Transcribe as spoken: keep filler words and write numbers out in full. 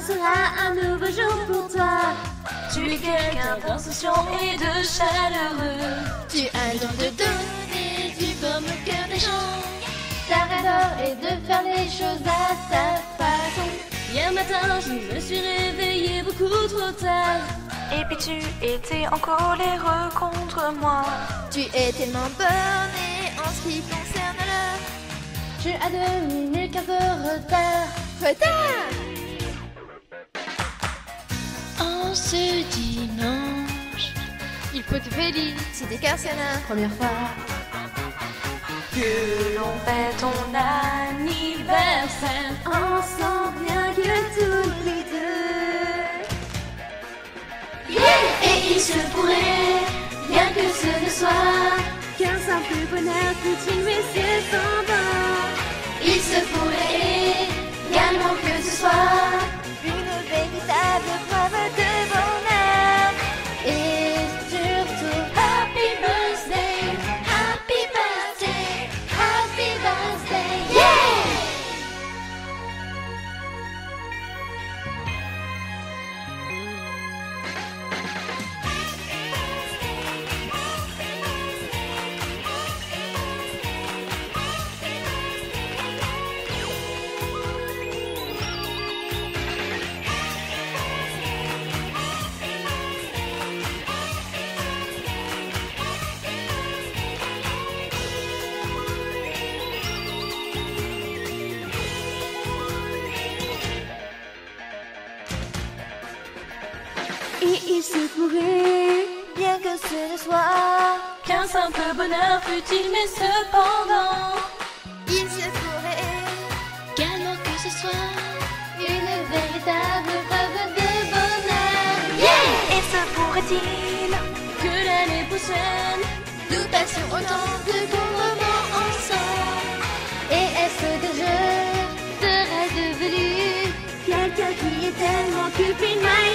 sera un nouveau jour pour toi. Tu es quelqu'un d'insouciant et de chaleureux. Tu as le don de donner du baume au cœur des gens. Ta rêve est de faire les choses à ta façon. Hier matin, je me suis réveillée beaucoup trop tard. Et puis tu étais en colère contre moi. Tu es tellement bornée en ce qui concerne l'heure. Tu as deux minutes quinze de retard. Retard! En ce dimanche, il faut te féliciter car c'est la première fois que l'on fait ton anniversaire ensemble, bien que tous les deux. Yeah! Et il se pourrait, bien que ce ne soit qu'un simple bonheur continuer cependant. Il se pourrait également que ce soit une véritable preuve de bonheur. Et surtout, happy birthday, happy birthday, happy birthday, yeah! Et il se pourrait, bien que ce ne soit qu'un simple bonheur fut-il, mais cependant il se pourrait également que ce soit une véritable preuve de bonheur. Yeah! Et se pourrait-il que l'année prochaine Nous passions autant de bons moments ensemble. Et est-ce que je serais devenu quelqu'un qui est tellement cupide?